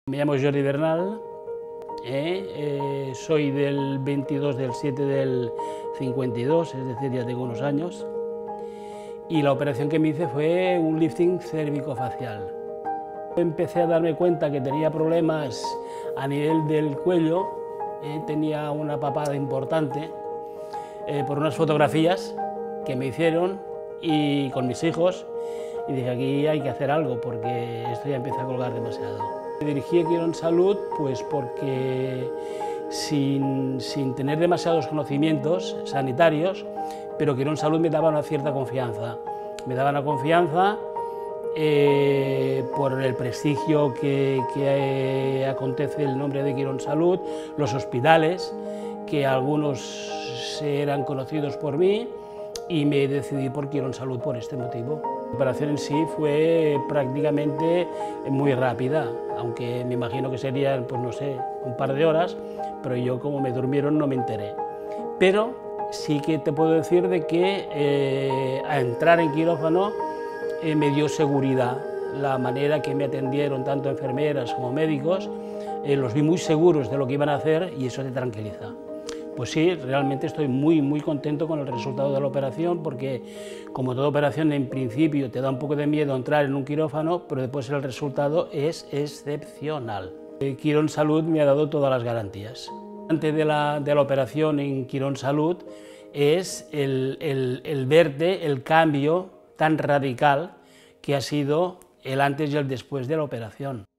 Me llamo Jordi Bernal, soy del 22 del 7 del 52, es decir, ya tengo unos años, y la operación que me hice fue un lifting cérvico-facial. Empecé a darme cuenta que tenía problemas a nivel del cuello, tenía una papada importante por unas fotografías que me hicieron y con mis hijos, y dije, aquí hay que hacer algo porque esto ya empieza a colgar demasiado. Me dirigí a Quirónsalud pues porque sin tener demasiados conocimientos sanitarios, pero Quirónsalud me daba una cierta confianza. Me daba una confianza por el prestigio que acontece el nombre de Quirónsalud, los hospitales, que algunos eran conocidos por mí, y me decidí por Quirónsalud por este motivo. La operación en sí fue prácticamente muy rápida, aunque me imagino que serían, pues no sé, un par de horas, pero yo, como me durmieron, no me enteré. Pero sí que te puedo decir de que a entrar en quirófano me dio seguridad. La manera que me atendieron tanto enfermeras como médicos, los vi muy seguros de lo que iban a hacer y eso te tranquiliza. Pues sí, realmente estoy muy contento con el resultado de la operación, porque como toda operación en principio te da un poco de miedo entrar en un quirófano, pero después el resultado es excepcional. Quirónsalud me ha dado todas las garantías. Antes de la operación en Quirónsalud es el verte el cambio tan radical que ha sido el antes y el después de la operación.